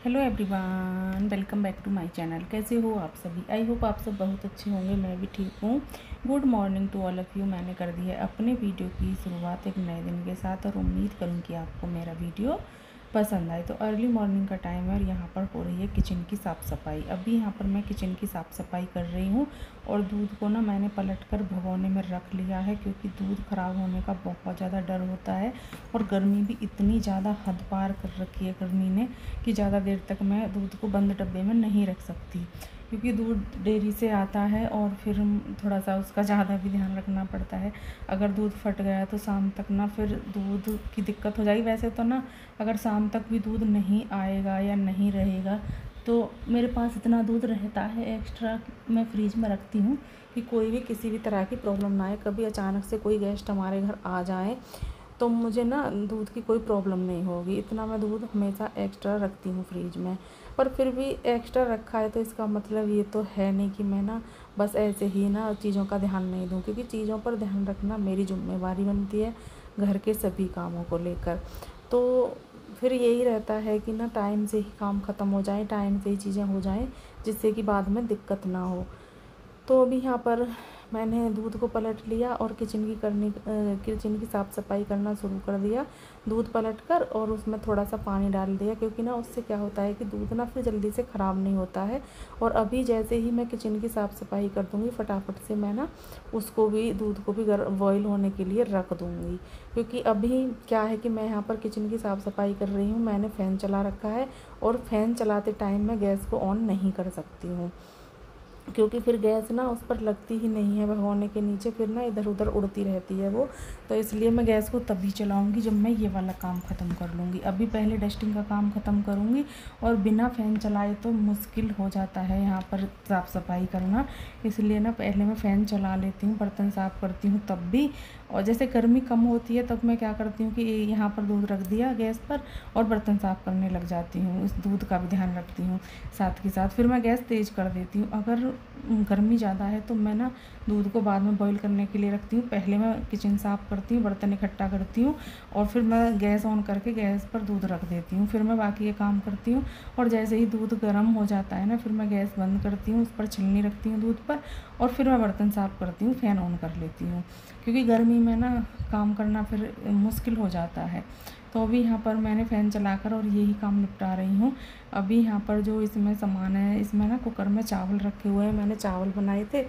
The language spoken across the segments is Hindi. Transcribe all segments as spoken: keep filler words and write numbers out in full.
Hello everyone, welcome back to my channel. कैसे हो आप सभी? आई होप आप सब बहुत अच्छे होंगे। मैं भी ठीक हूँ। Good morning to all of you. मैंने कर दी है अपने वीडियो की शुरुआत एक नए दिन के साथ और उम्मीद करूँ कि आपको मेरा वीडियो पसंद आए। तो अर्ली मॉर्निंग का टाइम है और यहाँ पर हो रही है किचन की साफ़ सफाई। अभी यहाँ पर मैं किचन की साफ़ सफाई कर रही हूँ और दूध को ना मैंने पलट कर भगोने में रख लिया है, क्योंकि दूध ख़राब होने का बहुत ज़्यादा डर होता है। और गर्मी भी इतनी ज़्यादा हद पार कर रखी है गर्मी ने कि ज़्यादा देर तक मैं दूध को बंद डब्बे में नहीं रख सकती, क्योंकि दूध डेयरी से आता है और फिर थोड़ा सा उसका ज़्यादा भी ध्यान रखना पड़ता है। अगर दूध फट गया तो शाम तक ना फिर दूध की दिक्कत हो जाएगी। वैसे तो ना अगर शाम तक भी दूध नहीं आएगा या नहीं रहेगा तो मेरे पास इतना दूध रहता है एक्स्ट्रा, मैं फ्रिज में रखती हूँ कि कोई भी किसी भी तरह की प्रॉब्लम ना आए। कभी अचानक से कोई गेस्ट हमारे घर आ जाए तो मुझे ना दूध की कोई प्रॉब्लम नहीं होगी। इतना मैं दूध हमेशा एक्स्ट्रा रखती हूँ फ्रिज में। पर फिर भी एक्स्ट्रा रखा है तो इसका मतलब ये तो है नहीं कि मैं ना बस ऐसे ही ना चीज़ों का ध्यान नहीं दूँ, क्योंकि चीज़ों पर ध्यान रखना मेरी जिम्मेवारी बनती है घर के सभी कामों को लेकर। तो फिर यही रहता है कि ना टाइम से ही काम ख़त्म हो जाए, टाइम से ही चीज़ें हो जाएं, जिससे कि बाद में दिक्कत ना हो। तो अभी यहाँ पर मैंने दूध को पलट लिया और किचन की करनी किचन की साफ़ सफाई करना शुरू कर दिया। दूध पलट कर और उसमें थोड़ा सा पानी डाल दिया, क्योंकि ना उससे क्या होता है कि दूध ना फिर जल्दी से ख़राब नहीं होता है। और अभी जैसे ही मैं किचन की साफ़ सफाई कर दूँगी फटाफट से मैं ना उसको भी दूध को भी गर्म बॉयल होने के लिए रख दूँगी। क्योंकि अभी क्या है कि मैं यहाँ पर किचन की साफ़ सफाई कर रही हूँ, मैंने फ़ैन चला रखा है और फ़ैन चलाते टाइम मैं गैस को ऑन नहीं कर सकती हूँ, क्योंकि फिर गैस ना उस पर लगती ही नहीं है भगोने के नीचे, फिर ना इधर उधर उड़ती रहती है वो। तो इसलिए मैं गैस को तभी चलाऊंगी जब मैं ये वाला काम ख़त्म कर लूँगी। अभी पहले डस्टिंग का काम ख़त्म करूँगी और बिना फ़ैन चलाए तो मुश्किल हो जाता है यहाँ पर साफ़ सफाई करना। इसलिए ना पहले मैं फ़ैन चला लेती हूँ, बर्तन साफ़ करती हूँ तब भी। और जैसे गर्मी कम होती है तब मैं क्या करती हूँ कि यहाँ पर दूध रख दिया गैस पर और बर्तन साफ़ करने लग जाती हूँ। उस दूध का भी ध्यान रखती हूँ साथ के साथ। फिर मैं गैस तेज़ कर देती हूँ। अगर गर्मी ज़्यादा है तो मैं ना दूध को बाद में बॉईल करने के लिए रखती हूँ। पहले मैं किचन साफ़ करती हूँ, बर्तन इकट्ठा करती हूँ और फिर मैं गैस ऑन करके गैस पर दूध रख देती हूँ। फिर मैं बाकी ये काम करती हूँ और जैसे ही दूध गर्म हो जाता है ना फिर मैं गैस बंद करती हूँ, उस पर छलनी रखती हूँ दूध पर और फिर मैं बर्तन साफ़ करती हूँ, फ़ैन ऑन कर लेती हूँ, क्योंकि गर्मी में ना काम करना फिर मुश्किल हो जाता है। तो अभी यहाँ पर मैंने फ़ैन चलाकर और यही काम निपटा रही हूँ। अभी यहाँ पर जो इसमें सामान है, इसमें ना कुकर में चावल रखे हुए हैं, मैंने चावल बनाए थे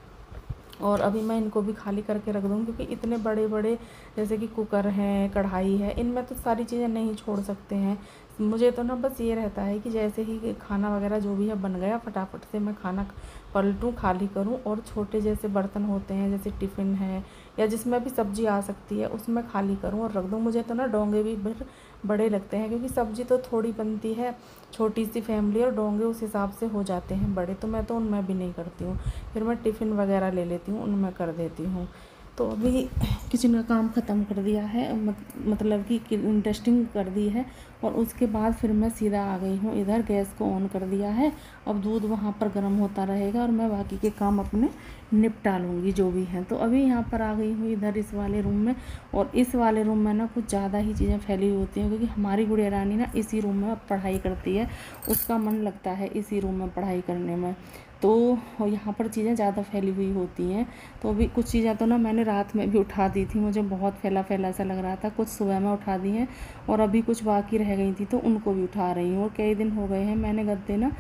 और अभी मैं इनको भी खाली करके रख दूँगी, क्योंकि इतने बड़े बड़े जैसे कि कुकर है, कढ़ाई है, इनमें तो सारी चीज़ें नहीं छोड़ सकते हैं। मुझे तो ना बस ये रहता है कि जैसे ही खाना वगैरह जो भी है बन गया फटाफट से मैं खाना पलटूँ, खाली करूँ और छोटे जैसे बर्तन होते हैं जैसे टिफ़िन है या जिसमें भी सब्ज़ी आ सकती है उसमें खाली करूँ और रख दूँ। मुझे तो ना डोंगे भी फिर बड़े लगते हैं, क्योंकि सब्ज़ी तो थोड़ी बनती है, छोटी सी फैमिली और डोंगे उस हिसाब से हो जाते हैं बड़े, तो मैं तो उनमें भी नहीं करती हूँ। फिर मैं टिफ़िन वगैरह ले लेती हूँ, उनमें कर देती हूँ। तो अभी किचन का काम ख़त्म कर दिया है, मतलब कि डस्टिंग कर दी है और उसके बाद फिर मैं सीधा आ गई हूँ इधर, गैस को ऑन कर दिया है। अब दूध वहाँ पर गर्म होता रहेगा और मैं बाकी के काम अपने निपटा लूँगी जो भी हैं। तो अभी यहाँ पर आ गई हूँ इधर इस वाले रूम में, और इस वाले रूम में ना कुछ ज़्यादा ही चीज़ें फैली हुई होती हैं, क्योंकि हमारी गुड़िया रानी ना इसी रूम में पढ़ाई करती है, उसका मन लगता है इसी रूम में पढ़ाई करने में। तो यहाँ पर चीज़ें ज़्यादा फैली हुई होती हैं। तो अभी कुछ चीज़ें तो ना मैंने रात में भी उठा दी थी, मुझे बहुत फैला फैला सा लग रहा था, कुछ सुबह में उठा दी हैं और अभी कुछ बाकी रह गई थी तो उनको भी उठा रही हूँ। और कई दिन हो गए हैं मैंने गद्दे ना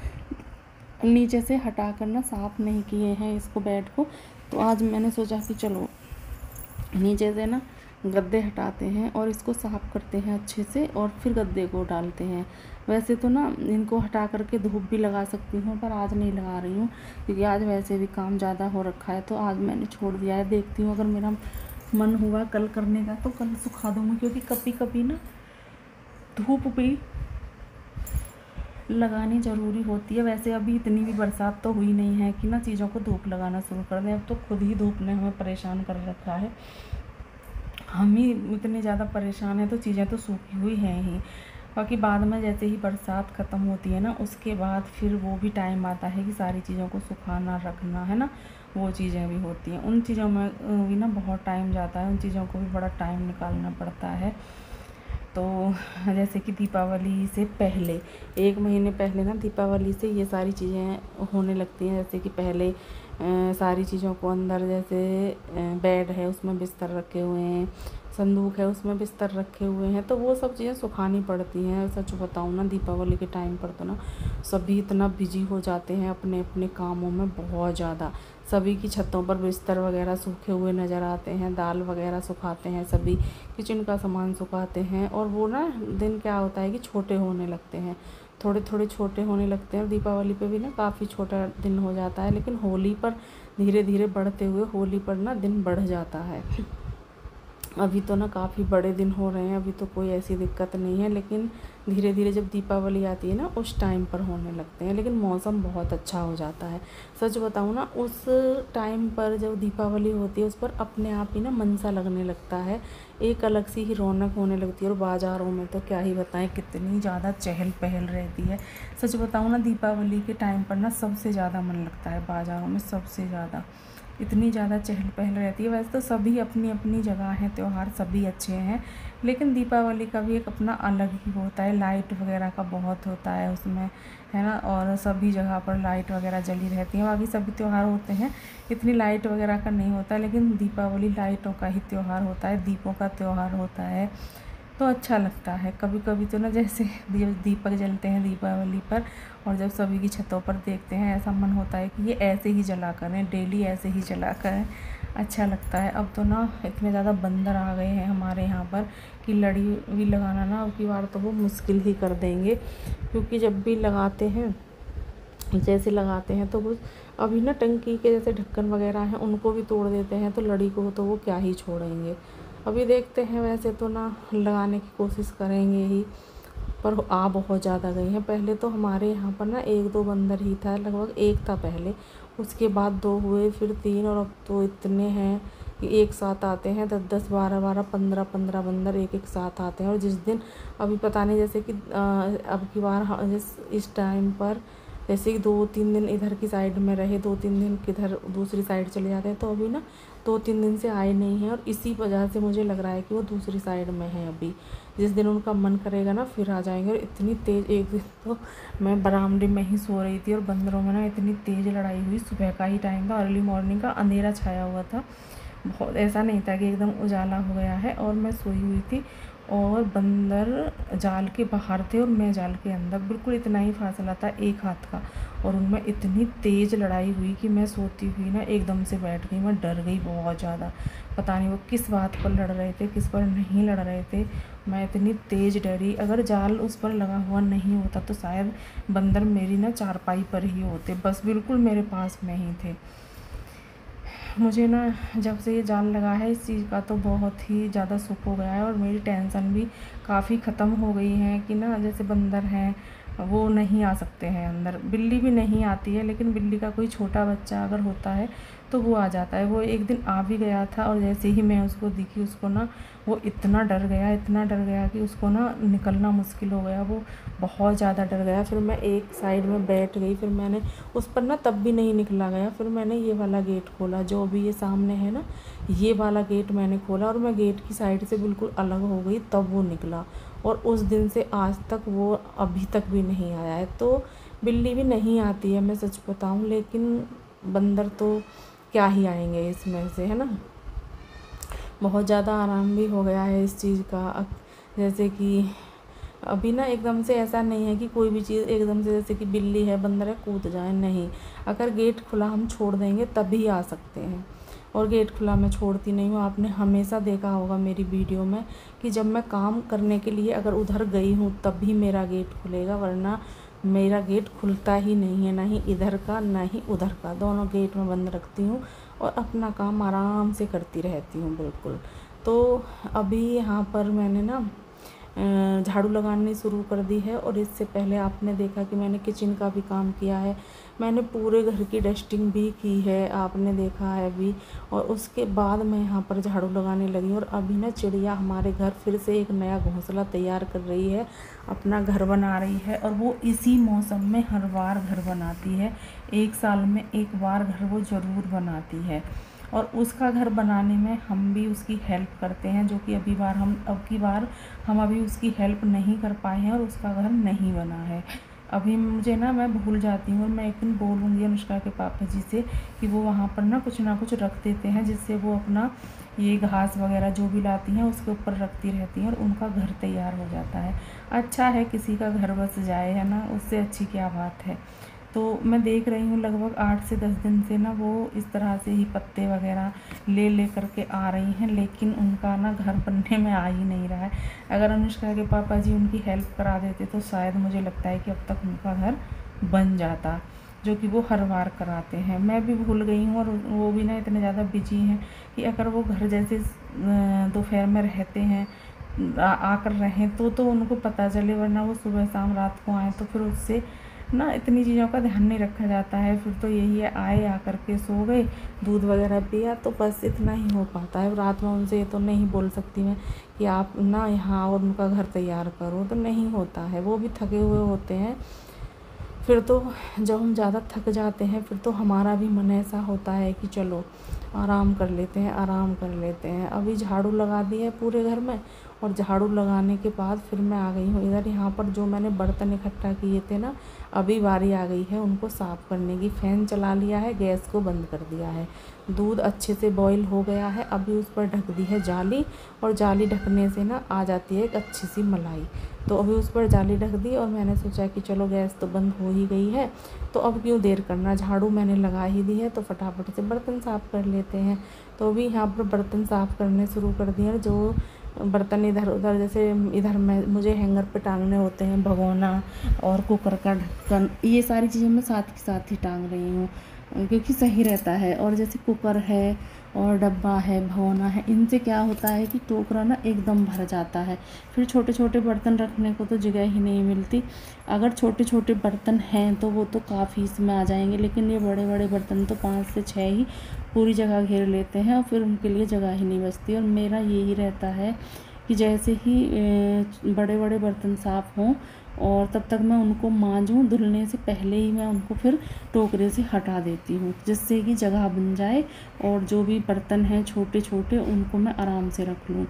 नीचे से हटा कर ना साफ़ नहीं किए हैं इसको, बेड को। तो आज मैंने सोचा कि चलो नीचे से ना गद्दे हटाते हैं और इसको साफ़ करते हैं अच्छे से और फिर गद्दे को डालते हैं। वैसे तो ना इनको हटा करके धूप भी लगा सकती हूँ, पर आज नहीं लगा रही हूँ, क्योंकि आज वैसे भी काम ज़्यादा हो रखा है तो आज मैंने छोड़ दिया है। देखती हूँ अगर मेरा मन हुआ कल करने का तो कल सुखा दूँगी, क्योंकि कभी कभी ना धूप भी लगानी ज़रूरी होती है। वैसे अभी इतनी भी बरसात तो हुई नहीं है कि ना चीज़ों को धूप लगाना शुरू कर दें। अब तो खुद ही धूप ने हमें परेशान कर रखा है, हम ही इतने ज़्यादा परेशान हैं, तो चीज़ें तो सूखी हुई हैं ही। बाकी बाद में जैसे ही बरसात ख़त्म होती है ना उसके बाद फिर वो भी टाइम आता है कि सारी चीज़ों को सुखाना रखना है ना, वो चीज़ें भी होती हैं। उन चीज़ों में भी ना बहुत टाइम जाता है, उन चीज़ों को भी बड़ा टाइम निकालना पड़ता है। तो जैसे कि दीपावली से पहले एक महीने पहले ना दीपावली से ये सारी चीज़ें होने लगती हैं। जैसे कि पहले आ, सारी चीज़ों को अंदर, जैसे बेड है उसमें बिस्तर रखे हुए हैं, संदूक है उसमें बिस्तर रखे हुए हैं, तो वो सब चीज़ें सुखानी पड़ती हैं। सच बताऊँ ना, दीपावली के टाइम पर तो ना सभी इतना बिजी हो जाते हैं अपने अपने कामों में, बहुत ज़्यादा। सभी की छतों पर बिस्तर वगैरह सूखे हुए नज़र आते हैं, दाल वगैरह सुखाते हैं, सभी किचन का सामान सुखाते हैं। और वो ना दिन क्या होता है कि छोटे होने लगते हैं, थोड़े थोड़े छोटे होने लगते हैं। और दीपावली पे भी ना काफ़ी छोटा दिन हो जाता है, लेकिन होली पर धीरे धीरे बढ़ते हुए होली पर ना दिन बढ़ जाता है। अभी तो ना काफ़ी बड़े दिन हो रहे हैं, अभी तो कोई ऐसी दिक्कत नहीं है, लेकिन धीरे धीरे जब दीपावली आती है ना उस टाइम पर होने लगते हैं। लेकिन मौसम बहुत अच्छा हो जाता है। सच बताऊँ ना, उस टाइम पर जब दीपावली होती है उस पर अपने आप ही ना मन सा लगने लगता है, एक अलग सी ही रौनक होने लगती है। और बाज़ारों में तो क्या ही बताएं, कितनी ज़्यादा चहल पहल रहती है। सच बताऊँ ना, दीपावली के टाइम पर ना सबसे ज़्यादा मन लगता है बाज़ारों में, सबसे ज़्यादा इतनी ज़्यादा चहल पहल रहती है। वैसे तो सभी अपनी अपनी जगह हैं, त्यौहार सभी अच्छे हैं, लेकिन दीपावली का भी एक अपना अलग ही होता है। लाइट वगैरह का बहुत होता है उसमें, है ना, और सभी जगह पर लाइट वगैरह जली रहती हैं। बाकी सभी त्यौहार होते हैं, इतनी लाइट वगैरह का नहीं होता, लेकिन दीपावली लाइटों का ही त्यौहार होता है, दीपों का त्यौहार होता है, तो अच्छा लगता है। कभी कभी तो ना जैसे दीपक जलते हैं दीपावली पर, और जब सभी की छतों पर देखते हैं ऐसा मन होता है कि ये ऐसे ही जला करें, डेली ऐसे ही जला करें, अच्छा लगता है। अब तो ना इतने ज़्यादा बंदर आ गए हैं हमारे यहाँ पर कि लड़ी भी लगाना ना अब की बार तो वो मुश्किल ही कर देंगे, क्योंकि जब भी लगाते हैं, जैसे लगाते हैं तो वो अभी ना टंकी के जैसे ढक्कन वगैरह हैं उनको भी तोड़ देते हैं, तो लड़ी को तो वो क्या ही छोड़ेंगे। अभी देखते हैं, वैसे तो ना लगाने की कोशिश करेंगे ही, पर आ बहुत ज़्यादा गई हैं। पहले तो हमारे यहाँ पर ना एक दो बंदर ही था, लगभग एक था पहले, उसके बाद दो हुए, फिर तीन, और अब तो इतने हैं कि एक साथ आते हैं, दस दस बारह बारह पंद्रह पंद्रह बंदर एक एक साथ आते हैं। और जिस दिन अभी पता नहीं, जैसे कि अब की बार जिस इस टाइम पर जैसे कि दो तीन दिन इधर की साइड में रहे, दो तीन दिन किधर दूसरी साइड चले जाते हैं, तो अभी ना दो तीन दिन से आए नहीं हैं। और इसी वजह से मुझे लग रहा है कि वो दूसरी साइड में हैं अभी, जिस दिन उनका मन करेगा ना फिर आ जाएंगे। और इतनी तेज़, एक दिन तो मैं बरामदे में ही सो रही थी और बंदरों में ना इतनी तेज़ लड़ाई हुई। सुबह का ही टाइम था, अर्ली मॉर्निंग का, अंधेरा छाया हुआ था, बहुत ऐसा नहीं था कि एकदम उजाला हो गया है, और मैं सोई हुई थी और बंदर जाल के बाहर थे और मैं जाल के अंदर, बिल्कुल इतना ही फासला था एक हाथ का, और उनमें इतनी तेज़ लड़ाई हुई कि मैं सोती हुई ना एकदम से बैठ गई, मैं डर गई बहुत ज़्यादा। पता नहीं वो किस बात पर लड़ रहे थे, किस पर नहीं लड़ रहे थे, मैं इतनी तेज़ डरी। अगर जाल उस पर लगा हुआ नहीं होता तो शायद बंदर मेरी ना चारपाई पर ही होते, बस बिल्कुल मेरे पास में ही थे। मुझे ना जब से ये जाल लगा है इस चीज़ का तो बहुत ही ज़्यादा सुख हो गया है, और मेरी टेंशन भी काफ़ी ख़त्म हो गई है कि ना जैसे बंदर हैं वो नहीं आ सकते हैं अंदर, बिल्ली भी नहीं आती है, लेकिन बिल्ली का कोई छोटा बच्चा अगर होता है तो वो आ जाता है। वो एक दिन आ भी गया था, और जैसे ही मैं उसको दिखी, उसको ना वो इतना डर गया, इतना डर गया कि उसको ना निकलना मुश्किल हो गया, वो बहुत ज़्यादा डर गया। फिर मैं एक साइड में बैठ गई, फिर मैंने उस पर ना तब भी नहीं निकला गया, फिर मैंने ये वाला गेट खोला, जो अभी ये सामने है ना, ये वाला गेट मैंने खोला, और मैं गेट की साइड से बिल्कुल अलग हो गई, तब वो निकला। और उस दिन से आज तक वो अभी तक भी नहीं आया है। तो बिल्ली भी नहीं आती है, मैं सच बताऊँ, लेकिन बंदर तो क्या ही आएंगे इसमें से, है ना। बहुत ज़्यादा आराम भी हो गया है इस चीज़ का। जैसे कि अभी ना एकदम से ऐसा नहीं है कि कोई भी चीज़ एकदम से, जैसे कि बिल्ली है बंदर है कूद जाए, नहीं। अगर गेट खुला हम छोड़ देंगे तभी आ सकते हैं, और गेट खुला मैं छोड़ती नहीं हूँ। आपने हमेशा देखा होगा मेरी वीडियो में कि जब मैं काम करने के लिए अगर उधर गई हूँ तभी मेरा गेट खुलेगा, वरना मेरा गेट खुलता ही नहीं है, ना ही इधर का ना ही उधर का, दोनों गेट मैं बंद रखती हूँ और अपना काम आराम से करती रहती हूँ बिल्कुल। तो अभी यहाँ पर मैंने ना झाड़ू लगानी शुरू कर दी है, और इससे पहले आपने देखा कि मैंने किचन का भी काम किया है, मैंने पूरे घर की डस्टिंग भी की है, आपने देखा है अभी। और उसके बाद मैं यहाँ पर झाड़ू लगाने लगी, और अभी ना चिड़िया हमारे घर फिर से एक नया घोंसला तैयार कर रही है, अपना घर बना रही है। और वो इसी मौसम में हर बार घर बनाती है, एक साल में एक बार घर वो ज़रूर बनाती है। और उसका घर बनाने में हम भी उसकी हेल्प करते हैं, जो कि अभी बार हम अब की बार हम अभी उसकी हेल्प नहीं कर पाए हैं और उसका घर नहीं बना है। अभी मुझे ना मैं भूल जाती हूँ और मैं एक दिन बोलूँगी अनुष्का के पापा जी से कि वो वहाँ पर ना कुछ ना कुछ रख देते हैं, जिससे वो अपना ये घास वगैरह जो भी लाती हैं उसके ऊपर रखती रहती हैं और उनका घर तैयार हो जाता है। अच्छा है किसी का घर बस जाए, है ना, उससे अच्छी क्या बात है। तो मैं देख रही हूँ लगभग आठ से दस दिन से ना वो इस तरह से ही पत्ते वगैरह ले ले करके आ रही हैं, लेकिन उनका ना घर बनने में आ ही नहीं रहा है। अगर अनुष्का के पापा जी उनकी हेल्प करा देते तो शायद मुझे लगता है कि अब तक उनका घर बन जाता, जो कि वो हर बार कराते हैं। मैं भी भूल गई हूँ और वो भी ना इतने ज़्यादा बिजी हैं कि अगर वो घर जैसे दोपहर में रहते हैं आकर रहें तो तो उनको पता चले, वरना वो सुबह शाम रात को आएँ तो फिर उससे ना इतनी चीज़ों का ध्यान नहीं रखा जाता है। फिर तो यही है, आए आकर के सो गए, दूध वगैरह पिया, तो बस इतना ही हो पाता है। रात में उनसे ये तो नहीं बोल सकती मैं कि आप ना यहाँ और उनका घर तैयार करो, तो नहीं होता है, वो भी थके हुए होते हैं। फिर तो जब हम ज़्यादा थक जाते हैं फिर तो हमारा भी मन ऐसा होता है कि चलो आराम कर लेते हैं आराम कर लेते हैं। अभी झाड़ू लगा दी है पूरे घर में, और झाड़ू लगाने के बाद फिर मैं आ गई हूँ इधर। यहाँ पर जो मैंने बर्तन इकट्ठा किए थे ना, अभी बारी आ गई है उनको साफ़ करने की। फ़ैन चला लिया है, गैस को बंद कर दिया है, दूध अच्छे से बॉईल हो गया है। अभी उस पर ढक दी है जाली, और जाली ढकने से ना आ जाती है एक अच्छी सी मलाई। तो अभी उस पर जाली ढक दी और मैंने सोचा कि चलो गैस तो बंद हो ही गई है, तो अब क्यों देर करना, झाड़ू मैंने लगा ही दी है तो फटाफट से बर्तन साफ़ कर लेते हैं। तो अभी यहाँ पर बर्तन साफ़ करने शुरू कर दिए। जो बर्तन इधर उधर, जैसे इधर मैं मुझे हैंगर पे टांगने होते हैं भगोना और कुकर का ढक्कन, ये सारी चीज़ें मैं साथ के साथ ही टांग रही हूँ क्योंकि सही रहता है। और जैसे कुकर है और डब्बा है भगोना है, इनसे क्या होता है कि टोकरा ना एकदम भर जाता है, फिर छोटे छोटे बर्तन रखने को तो जगह ही नहीं मिलती। अगर छोटे छोटे बर्तन हैं तो वो तो काफ़ी इसमें आ जाएंगे, लेकिन ये बड़े बड़े बर्तन तो पाँच से छः ही पूरी जगह घेर लेते हैं और फिर उनके लिए जगह ही नहीं बचती। और मेरा यही रहता है कि जैसे ही बड़े बड़े बर्तन साफ़ हों और तब तक मैं उनको मांजूँ, धुलने से पहले ही मैं उनको फिर टोकरे से हटा देती हूँ, जिससे कि जगह बन जाए और जो भी बर्तन हैं छोटे छोटे उनको मैं आराम से रख लूँ।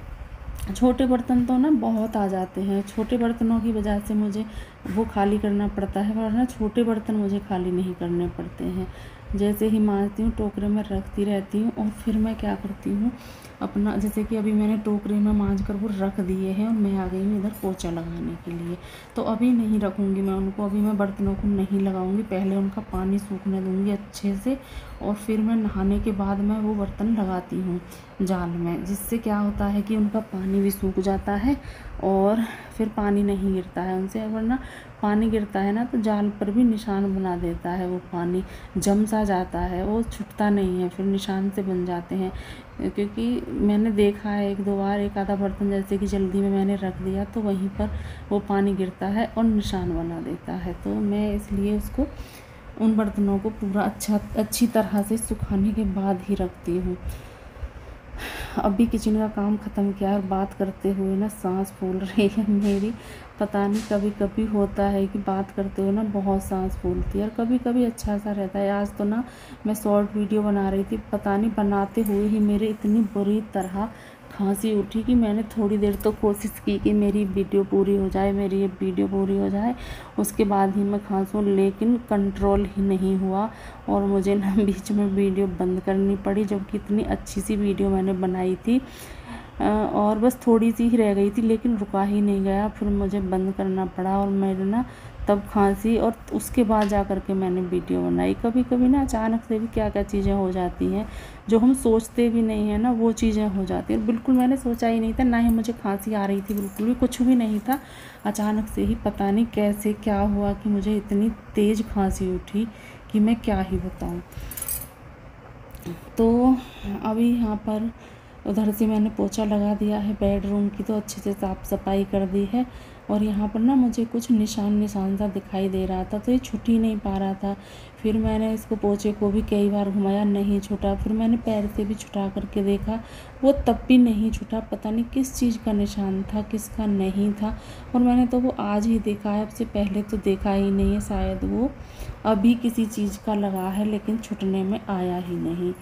छोटे बर्तन तो ना बहुत आ जाते हैं, छोटे बर्तनों की वजह से मुझे वो खाली करना पड़ता है, वरना छोटे बर्तन मुझे खाली नहीं करने पड़ते हैं। जैसे ही मांजती हूँ टोकरे में रखती रहती हूँ और फिर मैं क्या करती हूँ अपना, जैसे कि अभी मैंने टोकरे में मांज कर वो रख दिए हैं और मैं आ गई हूँ इधर पोछा लगाने के लिए। तो अभी नहीं रखूँगी मैं उनको, अभी मैं बर्तनों को नहीं लगाऊंगी, पहले उनका पानी सूखने दूँगी अच्छे से और फिर मैं नहाने के बाद मैं वो बर्तन लगाती हूँ जाल में, जिससे क्या होता है कि उनका पानी भी सूख जाता है और फिर पानी नहीं गिरता है उनसे। वरना पानी गिरता है ना तो जाल पर भी निशान बना देता है, वो पानी जम सा जाता है, वो छूटता नहीं है, फिर निशान से बन जाते हैं। क्योंकि मैंने देखा है एक दो बार, एक आधा बर्तन जैसे कि जल्दी में मैंने रख दिया तो वहीं पर वो पानी गिरता है और निशान बना देता है। तो मैं इसलिए उसको उन बर्तनों को पूरा अच्छा अच्छी तरह से सुखाने के बाद ही रखती हूँ। अभी किचन का काम ख़त्म किया और बात करते हुए ना सांस फूल रही है मेरी। पता नहीं कभी कभी होता है कि बात करते हुए ना बहुत सांस फूलती है और कभी कभी अच्छा सा रहता है। आज तो ना मैं शॉर्ट वीडियो बना रही थी, पता नहीं बनाते हुए ही मेरे इतनी बुरी तरह खांसी उठी कि मैंने थोड़ी देर तो कोशिश की कि मेरी वीडियो पूरी हो जाए मेरी ये वीडियो पूरी हो जाए उसके बाद ही मैं खांसूँ, लेकिन कंट्रोल ही नहीं हुआ और मुझे ना बीच में वीडियो बंद करनी पड़ी, जबकि इतनी अच्छी सी वीडियो मैंने बनाई थी और बस थोड़ी सी ही रह गई थी, लेकिन रुका ही नहीं गया, फिर मुझे बंद करना पड़ा और मेरे ना तब खांसी और उसके बाद जा कर के मैंने वीडियो बनाई। कभी कभी ना अचानक से भी क्या क्या चीज़ें हो जाती हैं जो हम सोचते भी नहीं हैं ना, वो चीज़ें हो जाती हैं। बिल्कुल मैंने सोचा ही नहीं था, ना ही मुझे खांसी आ रही थी, बिल्कुल भी कुछ भी नहीं था। अचानक से ही पता नहीं कैसे क्या हुआ कि मुझे इतनी तेज़ खांसी उठी कि मैं क्या ही बताऊँ। तो अभी यहाँ पर उधर से मैंने पोछा लगा दिया है, बेडरूम की तो अच्छे से साफ़ सफाई कर दी है और यहाँ पर ना मुझे कुछ निशान निशान सा दिखाई दे रहा था तो ये छूट ही नहीं पा रहा था। फिर मैंने इसको पोछे को भी कई बार घुमाया, नहीं छूटा, फिर मैंने पैर से भी छुटा करके देखा, वो तब भी नहीं छूटा। पता नहीं किस चीज़ का निशान था किसका नहीं था, और मैंने तो वो आज ही देखा है, उससे पहले तो देखा ही नहीं है। शायद वो अभी किसी चीज़ का लगा है लेकिन छूटने में आया ही नहीं।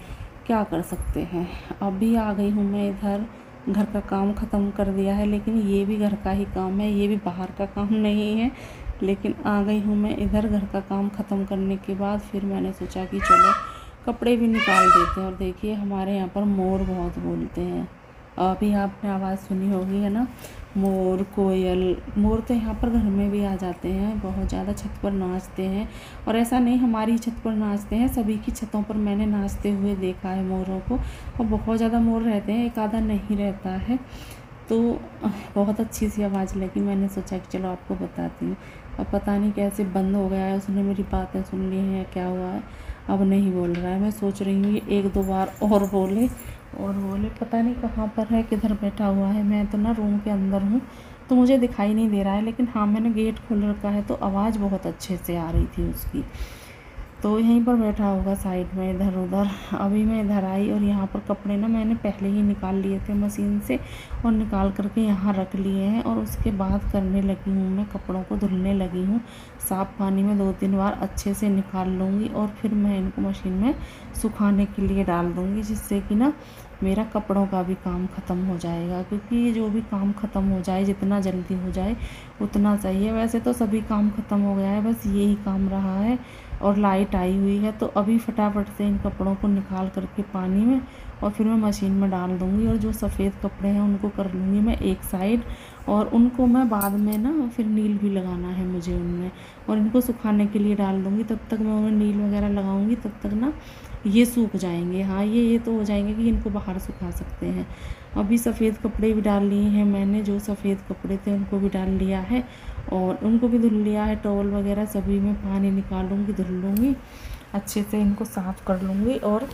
क्या कर सकते हैं। अभी आ गई हूँ मैं इधर, घर का काम ख़त्म कर दिया है, लेकिन ये भी घर का ही काम है, ये भी बाहर का काम नहीं है। लेकिन आ गई हूँ मैं इधर, घर का काम ख़त्म करने के बाद फिर मैंने सोचा कि चलो कपड़े भी निकाल देते हैं। और देखिए हमारे यहाँ पर मोर बहुत बोलते हैं, अभी आपने आवाज़ सुनी होगी है ना, मोर कोयल। मोर तो यहाँ पर घर में भी आ जाते हैं, बहुत ज़्यादा छत पर नाचते हैं। और ऐसा नहीं हमारी छत पर नाचते हैं, सभी की छतों पर मैंने नाचते हुए देखा है मोरों को। और बहुत ज़्यादा मोर रहते हैं, एक आधा नहीं रहता है। तो बहुत अच्छी सी आवाज़ लगी, मैंने सोचा कि चलो आपको बताती हूँ। अब पता नहीं कैसे बंद हो गया है, उसने मेरी बातें सुन ली हैं या क्या हुआ है, अब नहीं बोल रहा है। मैं सोच रही हूँ ये एक दो बार और बोले और बोले, पता नहीं कहाँ पर है, किधर बैठा हुआ है। मैं तो ना रूम के अंदर हूँ तो मुझे दिखाई नहीं दे रहा है, लेकिन हाँ मैंने गेट खोल रखा है तो आवाज़ बहुत अच्छे से आ रही थी उसकी। तो यहीं पर बैठा होगा साइड में इधर उधर। अभी मैं इधर आई और यहाँ पर कपड़े ना मैंने पहले ही निकाल लिए थे मशीन से, और निकाल करके यहाँ रख लिए हैं। और उसके बाद करने लगी हूँ मैं, कपड़ों को धुलने लगी हूँ। साफ़ पानी में दो तीन बार अच्छे से निकाल लूँगी और फिर मैं इनको मशीन में सुखाने के लिए डाल दूँगी, जिससे कि ना मेरा कपड़ों का भी काम ख़त्म हो जाएगा। क्योंकि ये जो भी काम ख़त्म हो जाए, जितना जल्दी हो जाए उतना सही है। वैसे तो सभी काम ख़त्म हो गया है, बस यही काम रहा है। और लाइट आई हुई है तो अभी फटाफट से इन कपड़ों को निकाल करके पानी में और फिर मैं मशीन में डाल दूँगी। और जो सफ़ेद कपड़े हैं उनको कर लूँगी मैं एक साइड, और उनको मैं बाद में ना फिर नील भी लगाना है मुझे उनमें, और इनको सुखाने के लिए डाल दूँगी। तब तक मैं उन्हें नील वगैरह लगाऊँगी, तब तक ना ये सूख जाएंगे। हाँ ये ये तो हो जाएंगे कि इनको बाहर सुखा सकते हैं। अभी सफ़ेद कपड़े भी डाल लिए हैं मैंने, जो सफ़ेद कपड़े थे उनको भी डाल लिया है और उनको भी धुल लिया है। टॉवल वगैरह सभी में पानी निकालूंगी, धुल लूँगी, अच्छे से इनको साफ़ कर लूँगी। और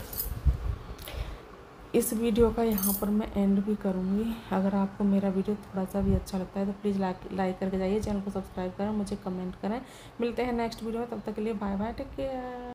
इस वीडियो का यहाँ पर मैं एंड भी करूँगी। अगर आपको मेरा वीडियो थोड़ा सा भी अच्छा लगता है तो प्लीज़ लाइक लाइक करके जाइए, चैनल को सब्सक्राइब करें, मुझे कमेंट करें। मिलते हैं नेक्स्ट वीडियो में, तब तक के लिए बाय बाय, टेक केयर।